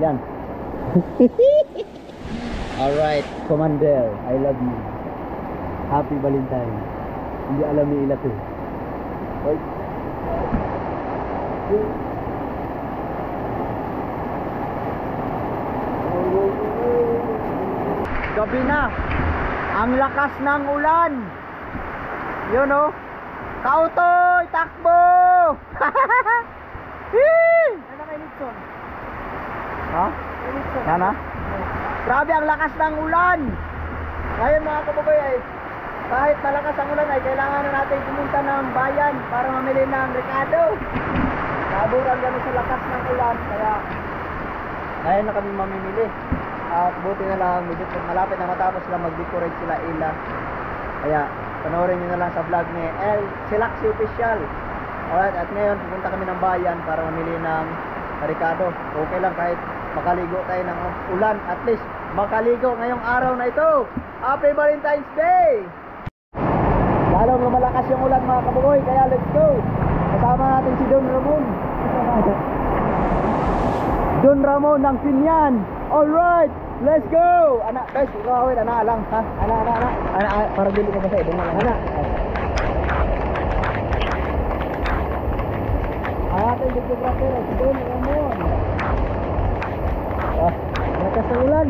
Yan. Alright, Commander, I love you. Happy Valentine. Hindi alam ni Ila to. Wait. Gabi na. Ang lakas ng ulan. Yun oh. Kautoy, takbo! Ano kay Nixon? Ha? Kay Nixon. Yan ha? Grabe ang lakas ng ulan. Ngayon mga kababayan, kahit malakas ang ulan ay kailangan na natin pumunta ng bayan para mamili ng rekado. Naburan kami sa lakas ng ulan, kaya ngayon na kami mamimili. At buti na lang, medyo malapit na matapos lang mag-decorate sila Ila. Kaya panoorin nyo na lang sa vlog ni El Silaksi Official. Alright, at ngayon pupunta kami ng bayan para mamili ng rekado. Okay lang kahit makaligo tayo ng ulan, at least makaligo ngayong araw na ito. Happy Valentine's Day! Lalong lumalakas yung ulan mga kabugoy, kaya let's go! Kasama natin si Don Ramon. Don Ramon ng Pinyan. Alright, let's go! Anak, guys, ikaw awit, anak lang ha? Anak, para dili ko ba sa'yo, doon na lang. Anak. Ang ating videographer, si Don Ramon. Malakas ang ulan.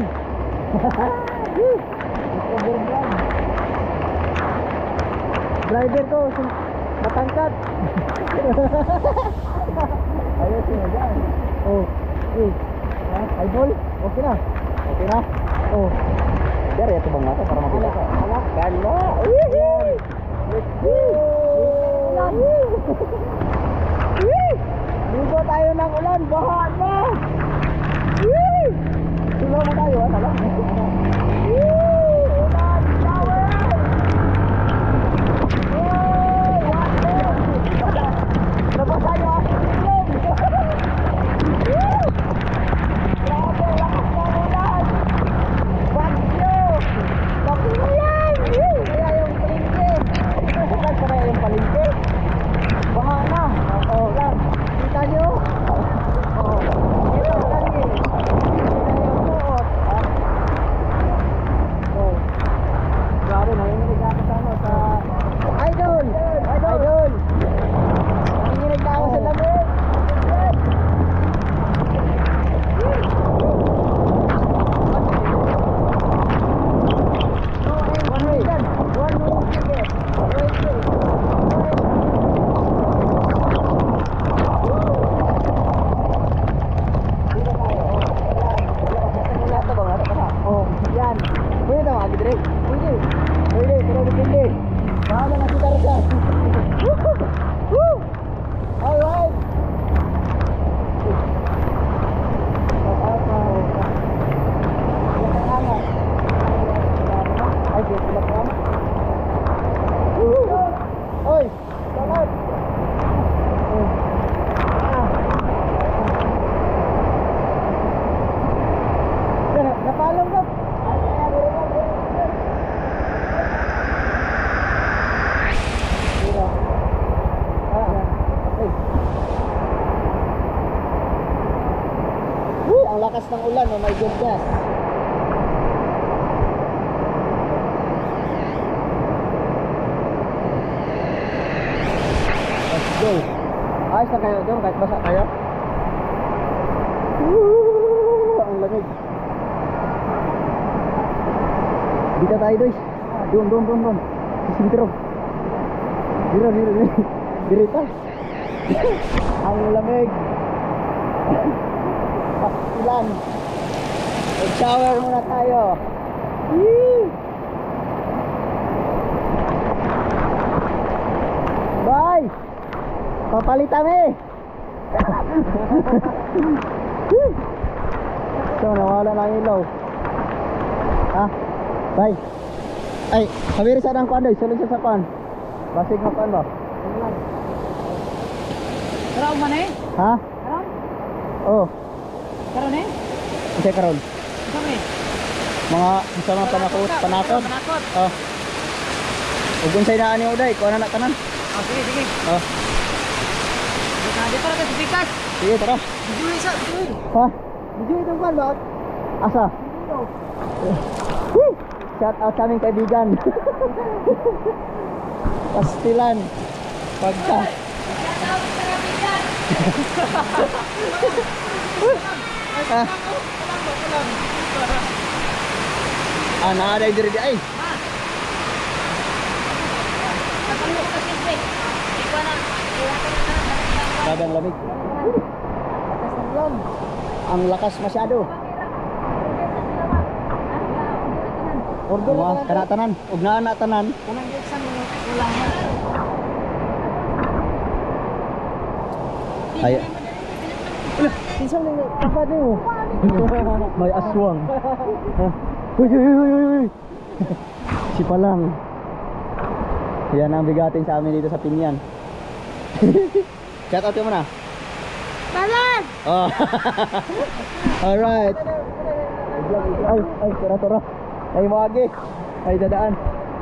Overvlog. Driver ko, matangkat. Ayos yun dyan. Oh, idol, okay na. Okay na. Oh, dari ito bang nato para makita. Gala. Let's go. Ligo tayo ng ulan, baha na. Sulaw mo tayo, ano lang? Ulan, shower! Nabasa yung aking silong! Grabe, lakas ng ulan! Bagyo! Bakulan! Kaya yung palingke! Bukan pa kaya yung palingke? Baha na! Oo lang! Kita nyo? Oo. Ito lang eh! Grabe, nanginginig na ako sa ano, sa Idol! Idol! Nanginginig na ako sa lamig! One way! Ticket! Oh, yan! Pwede na mga gidre? Pwede, pero depende. Bahala na si Tarzan. Woo! Alright! Ay, sila pa naman. Oy! Salamat! Napalong ka! Ang lakas ng ulan, oh my goodness. Let's go. Ayos na kayo doon kahit basa kayo. Ang lamig. Dito tayo doy. Doon. Sisintro. Dirita. Ang lamig. Pastilan. Mag-shower muna tayo. Bye! Papalitan eh! So, nawala na ang ilaw. Ha? Bye! Ay, kabiri sa ng kuan doy. Sulod sa kuan. Basig mo kuan ba? Karon man eh? Ha? Karon? Oh. Karon eh? Isa karon. Kami. Mga sama panakot. Panakot. Oh. Ug unsay naa ni Uday, kuan na tanan. Oh, sige. Oh. Dito na kasi bikas. Sige, tara. Dili sa, dili. Ha? Video itong kan ba? Asa? Woo! Shout out sa aming kaibigan. Pastilan. Pagka. Naaday diri di ay. Dadang lamig. Ang lakas masyado. Order na kanatanan, ug naa na tanan. Kanang exam ulang na. Ay. Kinsa ning kapad mo? May aswang. Uy. Si Palang. Yan ang bigatin sa amin dito sa Pinyan. Shout out mo na. Balan! Oh. Alright. Ay, tora. Ay, mawagi. Ay, dadaan.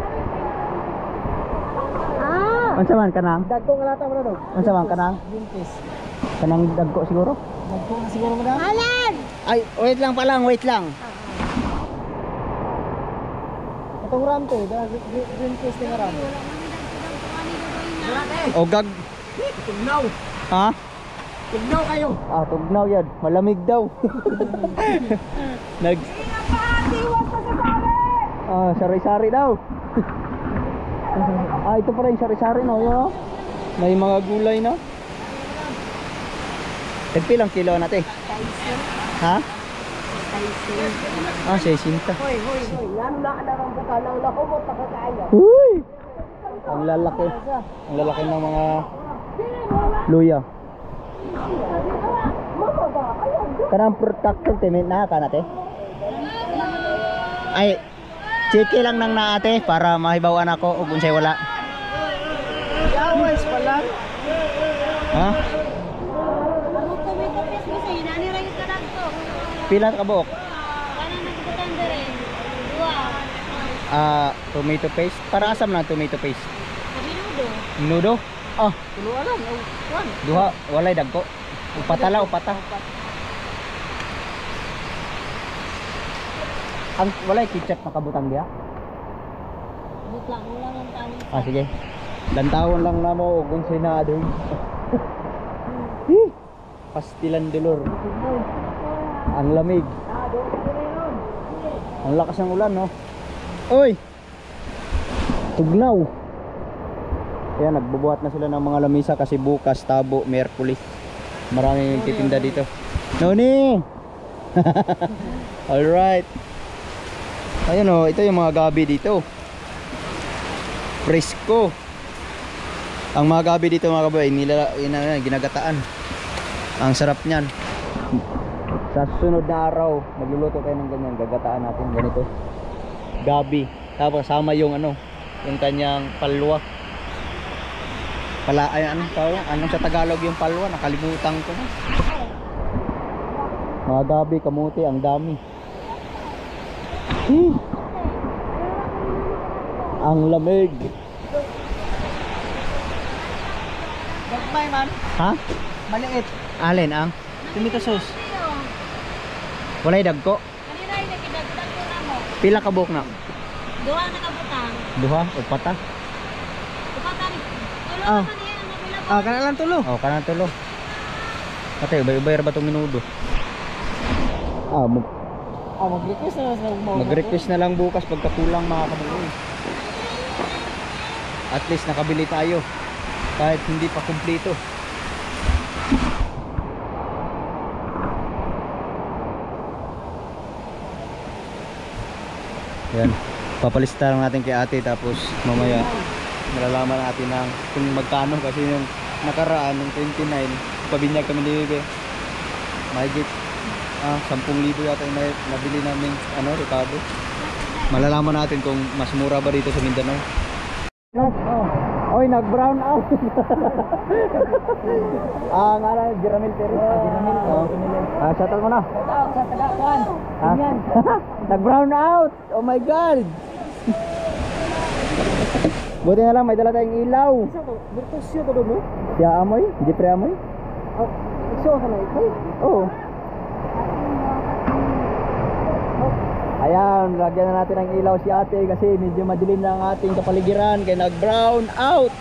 Unsa man kanang? Dagko nga lata mo na dog. Unsa man kanang? Buntis. Kanang dagko siguro? Dagko na siguro mo na. Balan! Ay, wait lang Palang, wait lang. Itong ram to, green case ng ram. O gag. Tugnaw. Ha? Tugnaw kayo. Ah, tugnaw yan. Malamig daw. Nag sari-sari daw. Ito pala yung sari-sari no, yun. Oh. May mga gulay na. Tagpilang kilo natin. Ha? 60. Hoy. Yan na ang bukalang lahomot na kakaaya. Uy! Ang lalaki. Ang lalaki ng mga luya. Kanang protective temin na ka nate. Ay, chiki lang nang naate para mahibawan ako ug unsay wala. Yawes pala. Ha? Ako kumikapis mo sa'yo, nani rin ka lang to. Pila ka buok? Paano nagkutan na rin? Dua. Tomato paste. Para asam na tomato paste. Sabi nudo. Nudo? Ah, Tuluan lang. Kuan. duha walay dagko. Upata. Ang walay ketchup nakabutang diha. Butlang ulang ang tani. Sige. Lantawon lang na mo kung sinado. Pastilan dulor. Ang lamig. Ang lakas ng ulan, no? Oy! Tugnaw. Kaya nagbubuhat na sila ng mga lamisa kasi bukas, Tabo, Miyerkules. Maraming titinda dito. Noni! Alright. Ayun o, ito yung mga gabi dito. Fresco. Ang mga gabi dito mga kabay, ginagataan. Ang sarap niyan. Sa susunod na araw, magluluto tayo ng ganyan. Gagataan natin ganito. Gabi. Tapos sama yung yung kanyang palwa. Ano sa Tagalog yung palwa? Nakalimutan ko na. Mga gabi, kamuti, ang dami. Ang lamig. Gagmay man. Ha? Maliit. Alin ang? Tomato sauce. Walay dagko. Kanina ay nakidagdag ko na mo. Pila ka buhok na? Dua na kabutang. Duha o pata? Kupatan. Tulo Ah. man yan. Ang nabila Kana lang tulo. Oh, kanan tulo. Ate, ubay-ubay ra ba tong minudo? Mag-request na lang mo. Mag-request na lang bukas pagkakulang mga kabuoy. At least nakabili tayo kahit hindi pa kumpleto. Yan, papalista lang natin kay ate tapos mamaya malalaman natin ng kung magkano kasi yung nakaraan ng 29 pabinyag kami ni Bebe. Mahigit 10,000 yata yung nabili namin Ricardo. Malalaman natin kung mas mura ba dito sa Mindanao. Oy, nag-brown out. Jeramil Perez. Jeramil. Shuttle mo na. Sa taga-kuan. Yan. Nag-brown out. Oh my god. Buti na lang may dala tayong ilaw. Isa to. Bertosyo to mo. Siya amoy? Hindi pre amoy? Oh, iso ka na ito. Oo. Ayan, lagyan na natin ng ilaw si ate kasi medyo madilim na ang ating kapaligiran kaya nag-brown out.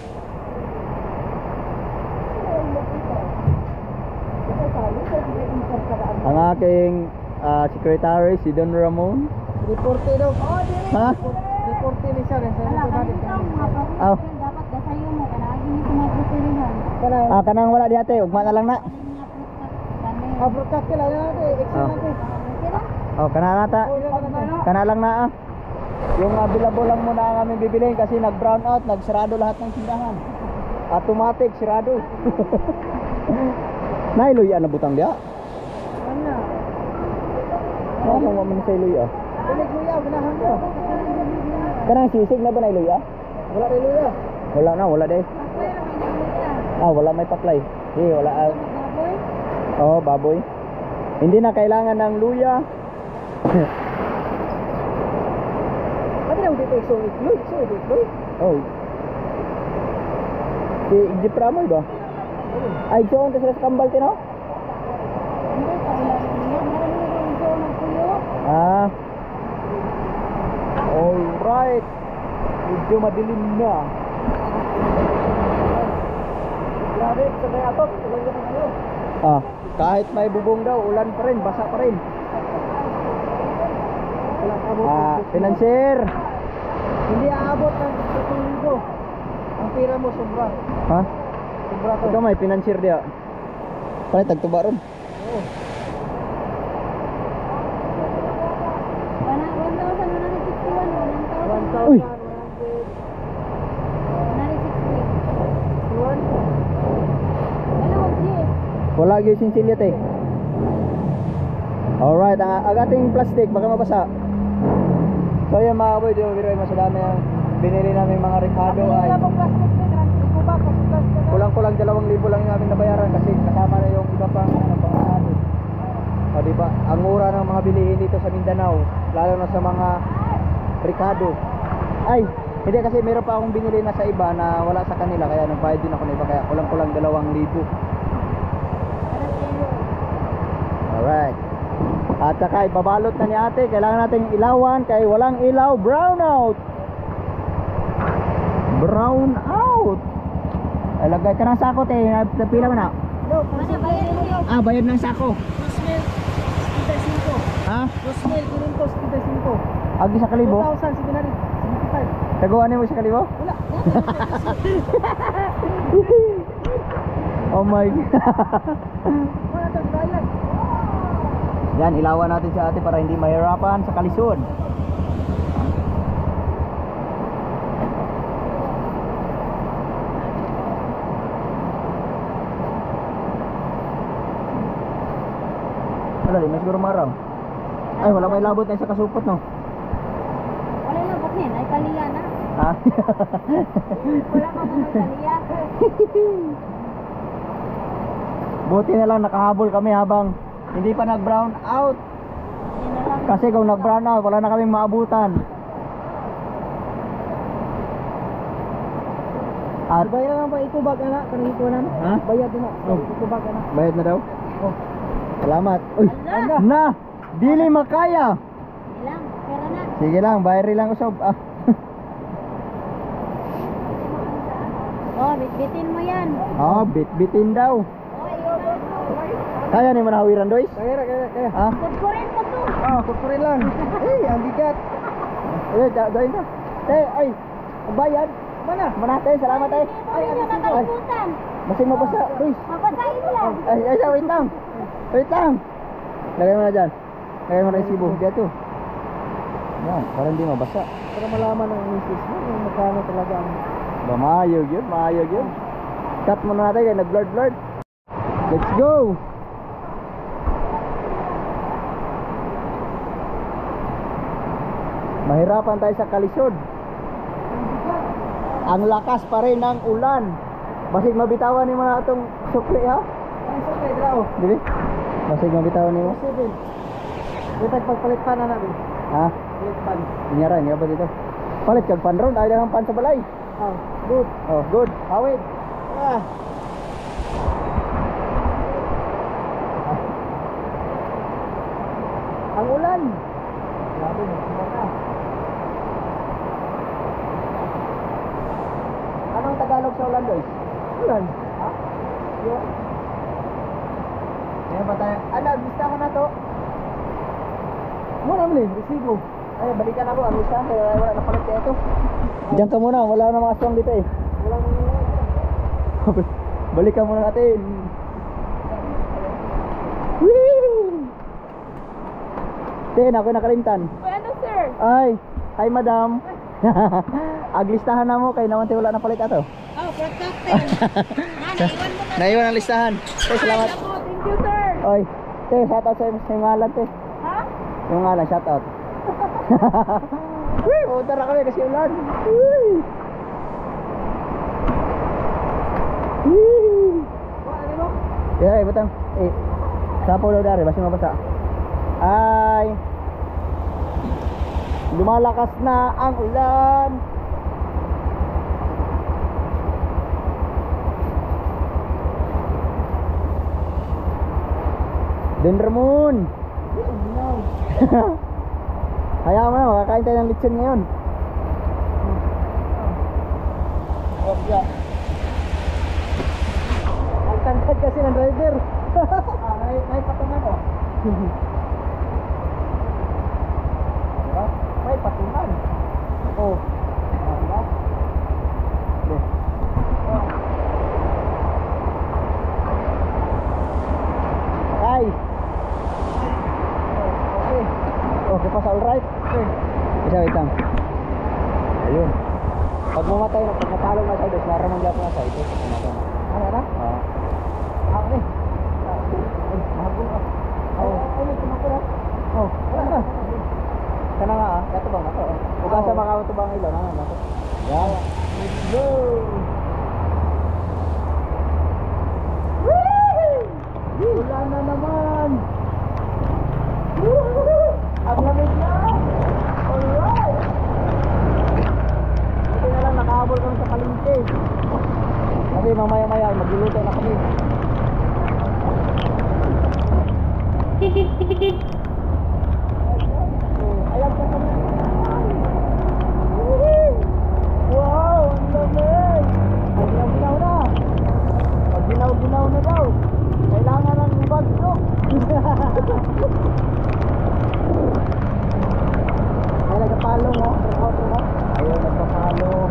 Ang aking secretary si Don Ramon. Reporte daw. Ha? Reporte ni siya. Wala ka dito mga Aw. professional dapat gasayo mo kana gini ko mga professional. Kana. Kanang wala di ate, ugma na lang na. Abrokat ka lang natin. Excel natin. Kana nata. Kana lang na ah. Yung available lang muna ang aming bibiliin kasi nag-brown out, nagsarado lahat ng tindahan. Automatic sirado. Nailuya na butang dia. Ano? Ano mo man sa iluya? Bilig mo yan. Ganahan mo. Kanang sisig na ba nailuya? Wala rin luya. Wala na, wala day. Wala may paklay. Wala. Baboy. Oh, baboy. Hindi na kailangan ng luya. Ano na dito so itloy? So itloy? Oh. Si Jeep Ramoy ba? Ay, doon ka sa kambal tino? Hindi pa ilang niya. Meron na rin so magpuyo. Ah. Alright. Medyo madilim na. Grabe. Sabay atok. Tuloy na kayo. Ah, kahit may bubong daw, ulan pa rin, basa pa rin. Walang abot. Financier. Hindi aabot ng 3,000. Ang pira mo sobra. Ha? Sobra to. Ito may financier dia. Palit tagtuba ron. Oo. 1,161. Uy. 1,100. 1,960. 1. Ano mo jeep? Wala gyud sinsilyat eh. Alright, ang ating plastic baka mabasa. So yan mga kaboy, di ba biro mas dami ang binili namin mga Ricardo ay plastic na. Transfer ko ba? Plastic na. kulang-kulang 2,000 lang yung aming nabayaran kasi kasama na yung iba pang pangano. O di ba? Ang mura ng mga bilihin dito sa Mindanao, lalo na sa mga Ricardo. Ay, hindi kasi meron pa akong binili na sa iba na wala sa kanila kaya nagbayad din ako ng iba kaya kulang-kulang 2,000. Alright. At saka ibabalot na ni ate, kailangan natin ilawan kaya walang ilaw, brown out. Brown out. Ay, lagay ka ng sako te, napila mo na. No, Ano ba yan? Ah, bayad ng sako. 2,000. Ha? 2,500. Agi sa kalibo? 2,775. Taguan mo sa kalibo? Wala. Oh my god. Wala tayong bayad. Yan, ilawan natin si ate para hindi mahirapan sa kalisod. Wala din, may siguro maraw. Ay, wala may labot na sa kasupot, no? Wala na ba't yan? Ay kaliya na. Ha? Wala ka mga kaliya. Buti na lang nakahabol kami habang hindi pa nag-brown out. Yan na lang. Kasi kung nag-brown out, wala na kaming maabutan. At Bayad lang ba ikubag anak? Kanang ikunan? Ha? Bayad din na. Oh. Ikubag anak. bayad na daw. Oh. Salamat. Uy, Ala. na! Dili makaya. Ilang. Pera na. Sige lang, bayari lang usab. Ah. Oh, bitbitin mo yan. Oh, bit-bitin daw. Oh, ayun. Kaya ni manahawiran, Dois? Kaya. Ha? Kudkurin ko to. Ah, kukurin lang. Eh, ang bigat. Eh, doin na. Tay, ay, bayad. Mana? Mana, tay, salamat tay. Ay, ano na kalimutan? Masing mabasa, Dois. Mapasahin lang. Ay, wait lang. Wait lang. Lagay mo na dyan. Lagay mo na yung sibo. Dito. Yan, para hindi mabasa. Para malaman ng misis mo kung magkano talaga ang... Maayog yun, maayog yun. Cut muna natin kaya nag-blurred. Let's go! Mahirapan tayo sa kalisod. Ang lakas pa rin ng ulan. Basig mabitawan ni mga itong sukli ha? Ang isa kay Drao. Dili? Basig mabitawan ni mo? Posible. Dito pagpalit pa na namin. Ha? Palit pan. Inyara, niya ba dito? Palit kag pan ron, ay lang pan sa balay. Ah, good. Oh, good. Hawid. Ah. Ang ulan. Grabe, nagsimula na. Anong Tagalog sa ulan, Doy? Ulan. Ha? Yun. Kaya ba tayo? Ano, gusto ko na to. Ano naman eh, resibo. Ay, balikan ako. Ano siya? Kaya wala na palit kaya ito. Diyan ka muna. Wala na mga aswang dito eh. Wala nang Balikan muna natin. Woo! Ten, ako nakalimtan. Uy, ano, sir? Ay, hi madam. Aglistahan na mo kay naman tayo wala na palit ato. Oh, protected. Naiwan mo na. Naiwan ang listahan. Ay, salamat. Ay, naku, thank you, sir. Oy, te, shout out sa yung ngalan, te. Ha? Yung ngalan, shout out. Uy, punta na kami kasi ulan. Uy. Uy. ano mo? Yeah, butang. Eh, sapo daw dari, basta mabasa. Ay. Lumalakas na ang ulan. Den Ramon. Hayaan mo na, makakain tayo ng lechon ngayon. Oh, yeah. Ang tangkad kasi ng driver. May patungan o. Diba? May patungan. Oh. Diba? Diba? Okay. Okay. Okay pa sa alright? Okay. Isa wait lang. Ayun. Pag mamatay na, pag natalong na sa idos, naramang lang na sa idos. Ano na? Oo. Ako eh. Ay, mahabol ka. Oo. Ay, tumako na. Oo. Wala na. Kana nga ah. Katubang na to. Huwag sa mga katubang ilaw. Nana na to. Yan. Let's go. Wala na naman. Ang lamig na. Alright. Buti na lang nakahabol kami sa palengke. Kasi mamaya-maya magluluto na kami. Ayan ka kami. Wow, ang lamig. Ginaw-ginaw na. Pag ginaw-ginaw na daw, kailangan ng bagyo. Ay, nagpapalong oh. Ayun, nagpapalong.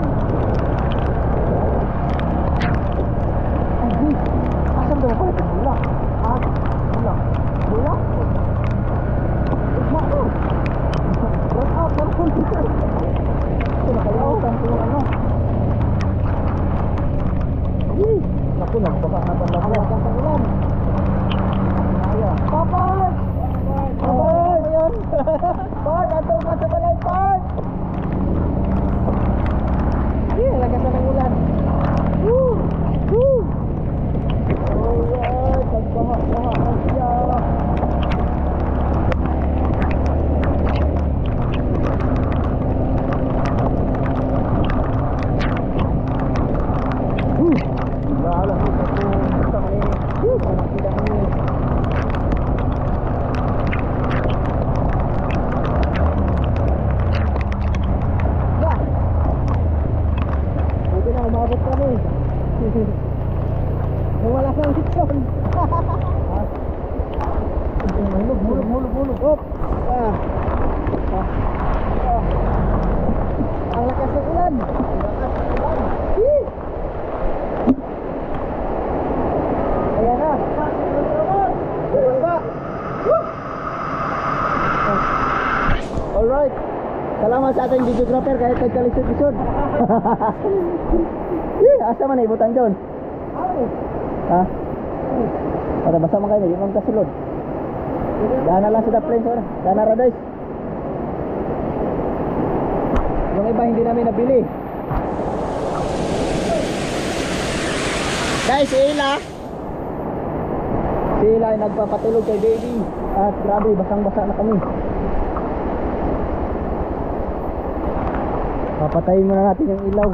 Ay, asan daw pala itong bulak? Ah, bulak. Bulak? Ugma ko. Run out, run out. Ito, nakalimutan ko yung ano. Ay, naku, nagbaba na ba lang. Ang pangulan. Ayan. Papay! Papay! Ayan. Park, atong ka sa balay, Park! Ay, lagasan ng ulan. Woo! Woo! Alright, nagbaha-baha na siya. Lala, basta kami. Nakita kami. Buti na umabot kami. Wala kang lechon. Hulog. Hop. Ang lakas ng ulan. Hii. Ayan na. Alright. Salamat sa ating videographer kahit nagkalisod-lisod. Asa man na ibutan dyan? Ha? Para basta man kayo na, yung kasulod. Dana lang sa plane sana. Dana Radais. Yung iba hindi namin nabili. Guys, si Ila ay nagpapatulog kay baby. At grabe, basang-basa na kami. Papatayin muna natin yung ilaw.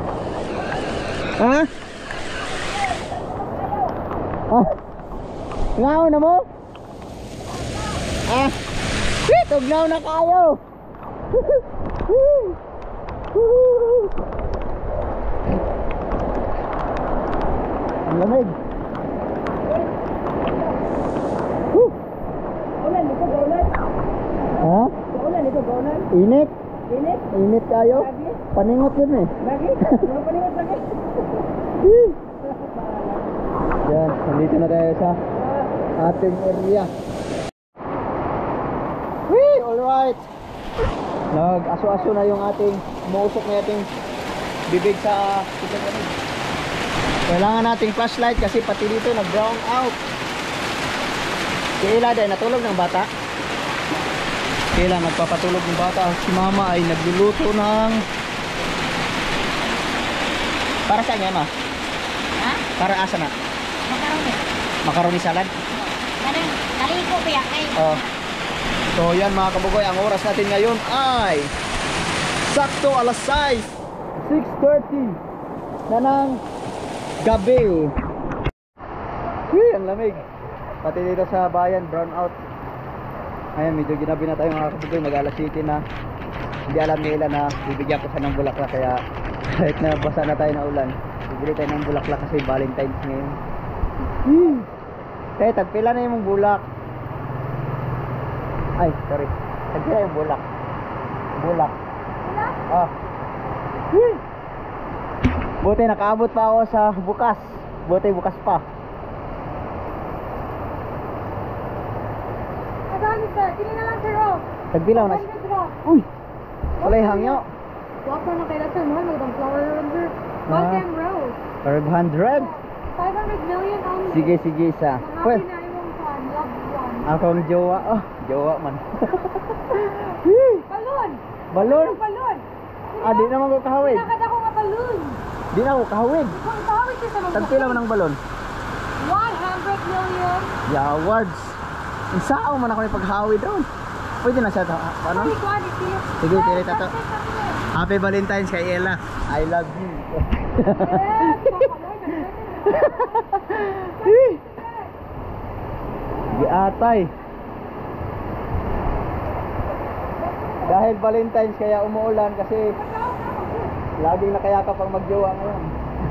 Ha? Ah. Ngaw na mo? Ah, tugnaw na kayo. Ang lamig. Ulan, ito gaulan. Ha? Ulan, ito gaulan. Init? Init. Init kayo? Paningot yun eh. Lagi. Mga paningot lagi. Yan, nandito na tayo sa ating area. Whee! Alright! Nag-aso-aso na yung ating, umuusok na ating bibig sa kitang. Kailangan nating flashlight kasi pati dito nag-brown out. Kailan dahil natulog ng bata? Kailan nagpapatulog ng bata? Si mama ay nagluluto ng... Para saan yan, ma? Ha? Para asa na? Makaroni. Macaroni salad? Kaliko kaya kayo. Oh. So yan mga kabugoy, ang oras natin ngayon ay sakto alas 6:30 na ng gabi. Ang lamig. Pati dito sa bayan, brown out. Ayan, medyo ginabi na tayo mga kabugoy, mag-alas 7 na. Hindi alam nila na bibigyan ko siya ng bulaklak, kaya kahit na basa na tayo na ulan, bibili tayo ng bulaklak kasi Valentine's ngayon. Kaya tagpila na yung bulak. Ay, sorry. Tagpila yung bulak. Bulak. Ah. Buti nakaabot pa ako sa bukas. Buti bukas pa. Adami sir, kini na lang sir oh. Tagpila na. 100 ra. Uy. Walay hangyo. Walk na kay sir, mo magdang flower render. Ah. Welcome rose. 500. 500 million only. Sige, sige isa. Happy na imong fan, loved one. Akong jowa. Oh, jowa man. Balloon. Balon. Balloon. Ah, di naman ko kahawig. Nakad ako nga balloon. Di na ako kahawig. Kung tawag siya sa mga Tagpila mo ng balon. 100 million. Yeah, awards. Isao man ako yung paghawi doon. Pwede na siya. Ano? Ay, quality. Sige, tiri tato. Happy Valentine's kay Ella. I love you. Giatay. Dahil Valentine's kaya umuulan kasi laging nakayakap ang magjowa ngayon.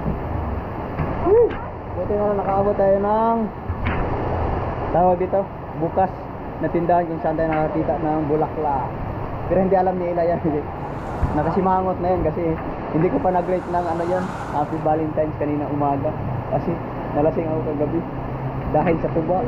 Buti na lang nakaabot tayo ng tawag dito, bukas na tindahan kung saan tayo nakakita ng bulaklak. Pero hindi alam ni Ella yan. Nakasimangot na yan kasi hindi ko pa nag-rate ng ano yan, Happy Valentine's kanina umaga. Kasi nalasing ako kagabi dahil sa tuba.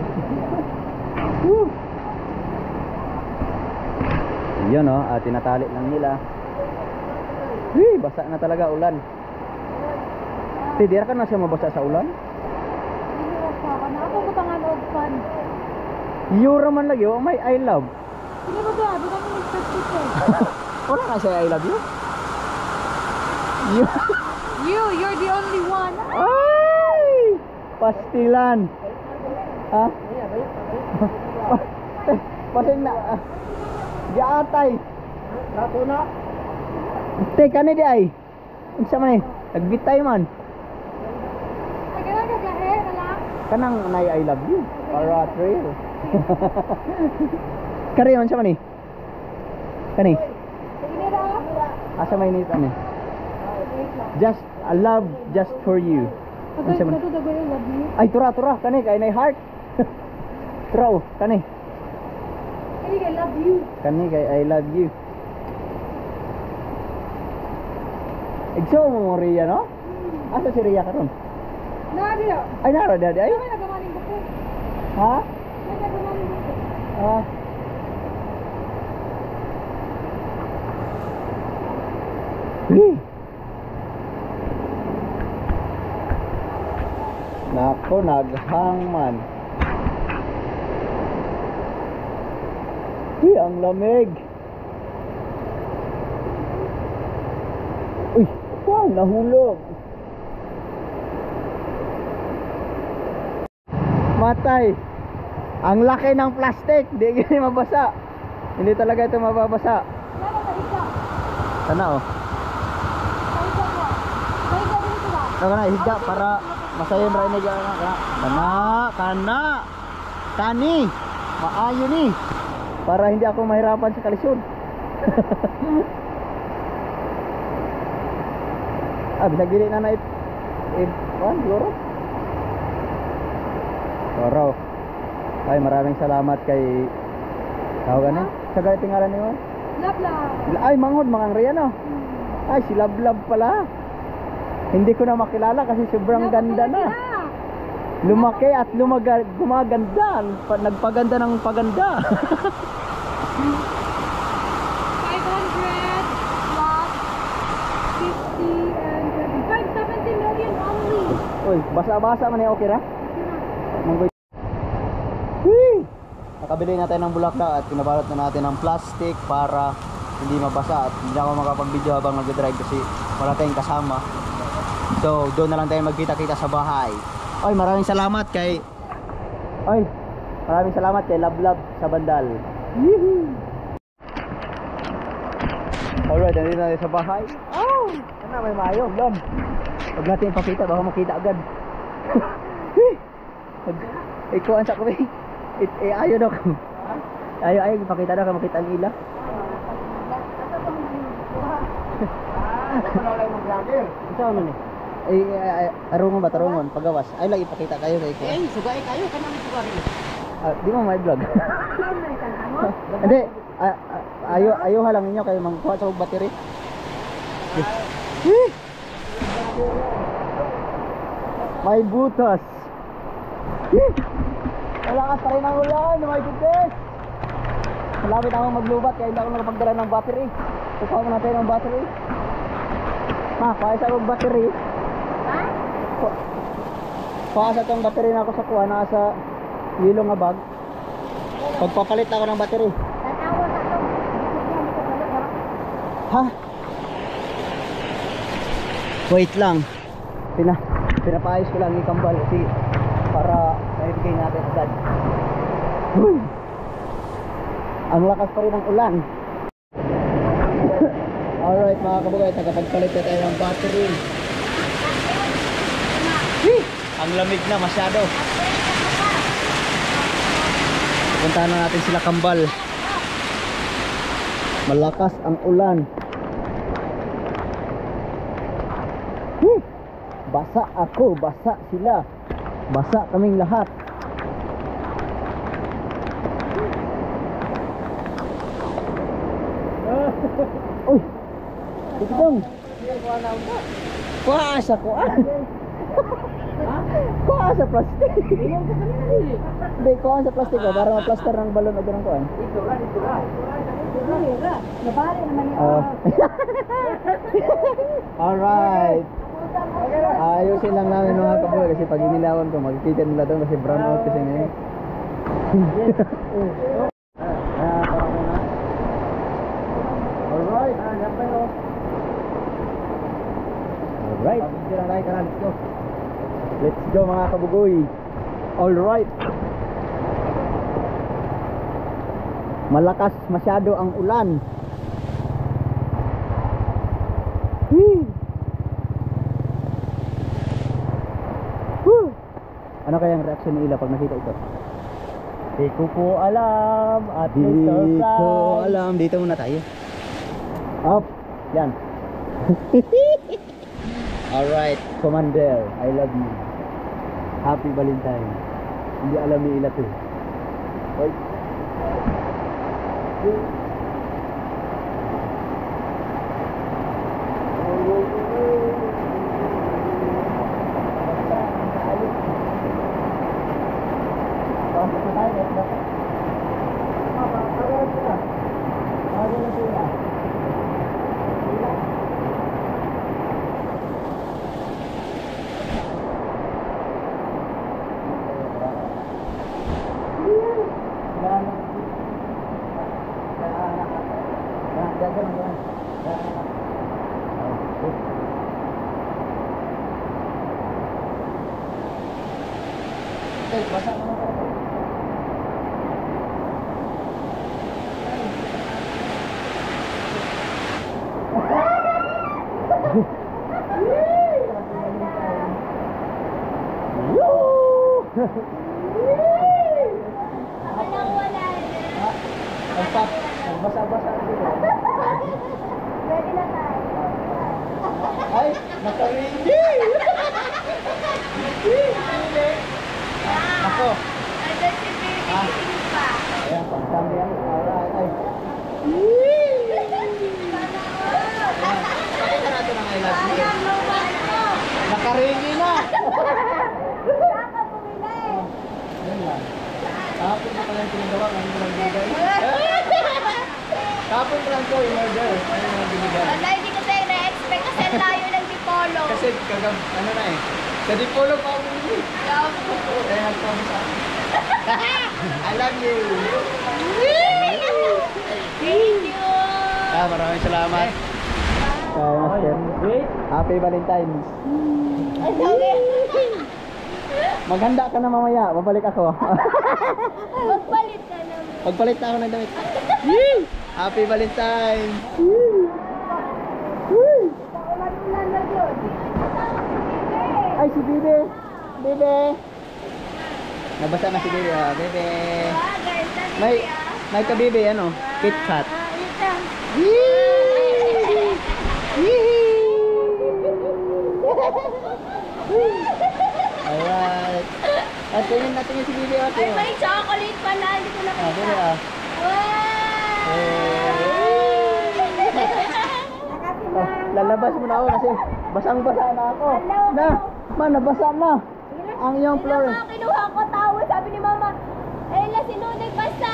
Yun o, tinatali lang nila. Basa na talaga ulan. Tidira ka na siya mabasa sa ulan? Hindi ko pa. Ako ko tangan og fan. Yura man lagi, oh, may I love. Hindi ko ba? Bukan mo nag-subscribe eh. Wala nga siya I love you? You're the only one. Ay! Pastilan. Ha? Pasing na. Giatay. Rato na. Teka ni di ay. Isa man eh. Nagbitay man. Nagagahe na lang. Kanang nay I love you. Para trail. Kari man siya man eh. Kani. Sige na. Asa may nito ano? Just a love just for you. Ano siya man? Ito dago yung love you. Ay tura kani kay nay heart. Tura oh, kani. Hindi ka love you. Kani kay I love you. Igso mo Ria no? Asa si Ria karon? Nadi na. Ay nara dadi ay. Kami nagamaling buko. Ha? Kami nagamaling buko. Ah. Nako, naghangman. Ang lamig. Uy, wow, nahulog. Matay. Ang laki ng plastic, di gini mabasa. Hindi talaga ito mababasa. Nana sa isa. Sana oh. Sa isa ko. Sa isa dito ba? Kana higa para masayon ra ni kana. Kana. Kani, maayo ni. Para hindi ako mahirapan sa kalisod. Bisag dili na siguro. Siguro. Ay, maraming salamat kay tawagan sa galit ngalan niyo. Lab. Ay, manghod mga Riano. Ay, si Lablab pala. Hindi ko na makilala kasi sobrang ganda na. Lumaki at gumaganda. Nagpaganda ng paganda. 500 plus 50 and 25, 70 million only. Uy, basa-basa man okay ra? Manggoy. Whee! Nakabili na tayo ng bulaklak at pinabalot na natin ng plastic para hindi mabasa at hindi ako makapag-video habang nag-drive kasi wala tayong kasama. So, doon na lang tayo magkita-kita sa bahay. Oy, maraming salamat kay Lablab sa Bandal. Alright, nandito na tayo sa bahay. Oh! Ano, may mayo, blom. Huwag natin ipakita, baka makita agad. Ikuan sa kuwi. Ayaw daw ko. Ayaw, ipakita daw ka makita ang ila. Ito ano ni? Tarungon ba? Tarungon, pagawas. Ay lang ipakita kayo kay ko. Sugay kayo, kanang sugay. Di mo may vlog. Hindi, ayaw halang ninyo kayo mangkuha sa battery. May butas. Malakas pa rin ang ulan, my goodness. Malapit ako maglubat kaya hindi ako nakapagdala ng battery. Tukaw mo natin ang battery. Kaya sa akong battery. Paasa itong battery na ako sa kuha, nasa yellow nga bag. Pagpapalit ako ng battery. Ha? Wait lang. Pinapaayos ko lang yung kambal kasi para maibigay natin agad. Ang lakas pa rin ng ulan. Alright mga kabugay, tagapagpalit na tayo ng battery. Ang lamig na masyado. Puntahan na natin sila kambal. Malakas ang ulan. Basa ako, basa sila. Basa kaming lahat. Uy! Dito dong. Kuha sa kuha. Kuha sa plastic. Hindi, kuha sa plastic ba? Para ma-plaster ng balon o ganun kuha. Nabari naman yun. Alright. Ayusin lang namin mga kaboy kasi pag inilawan ko makikita nila doon kasi brown out kasi ngayon. Alright. Alright. Let's go mga kabugoy. Alright. Malakas masyado ang ulan. Ano kayang reaction ni Ila pag nakita ito? Di ko po alam at di ko alam. Dito muna tayo. Up. Yan. Alright, Commander, I love you. Happy Valentine. Hindi alam ni Ila to. Oy. Walang wala. Basa-basa dito. Ready na tayo. Ay, naka-ready! Ako. Andun si Baby pa. Ayan, pagkami yan. Alright, ay. Pakita natin ang I love you. Naka-ready na! Saka bumili. Yan lang. Kahapon na pala yung pinagawa, ngayon ko lang binigay. Kahapon ko lang ko yung order, ngayon ko lang binigay. Wala, hindi ko tayo na-expect kasi ang layo ng Dipolo. Kasi ano na eh, sa Dipolo pa ako bumili. Kaya nagsabi sa akin. I love you! Thank you. Maraming salamat. Master. Happy Valentine's. Ang sabi. Maghanda ka na mamaya, babalik ako. Magpalit ka naman. Pagpalit na ako ng damit. Happy Valentine's! Ulan na yun. Ay, si Bibe! Bibe! Nabasa na si Bibe. Ah, Bibe! Guys, May ka-Bibe, ano? Kit Kat. Alright. At tingin natin yung si Bibi ate. Ay, may chocolate pala. Hindi ko nakita. Bibi ah. Lalabas mo na ako kasi basang-basa na ako. Na, nabasa na. Ang iyong floor. Mama, kinuha ko towel. Sabi ni Mama, Ella, sinunod basta.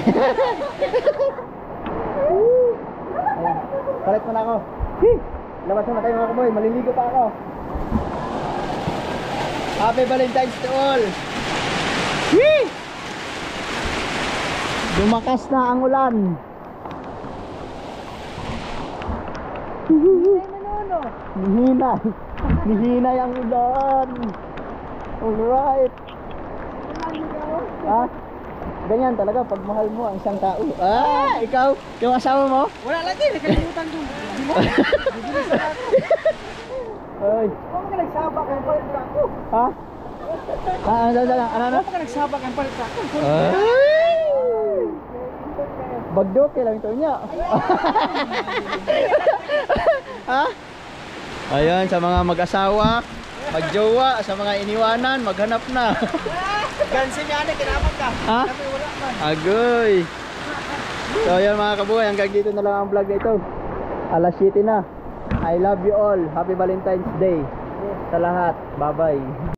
Ayan. Palit mo na ako. Labas mo na tayo mga kaboy. Maliligo pa ako. Happy Valentine's to all. Dumakas na ang ulan. Nihina. Nihina ang ulan. Alright. Ha? Ganyan talaga pag mahal mo ang isang tao. Ah, ikaw? Yung asawa mo? Wala lagi, nakalimutan ko. Ay. Huwag ka nagsabak ang palit ka ako. Ha? Ano? Huwag ka nagsabak ang palit ka ako. Bagdo, kailang ito niya. Ha? Ayun, sa mga mag-asawa, magjowa, sa mga iniwanan, maghanap na. Gansin niya na, kinamag ka. Ha? Sabi wala man. Agoy. So ayun mga kabuhay, hanggang dito na lang ang vlog na ito. Alas 7 na. I love you all. Happy Valentine's Day sa lahat. Bye bye.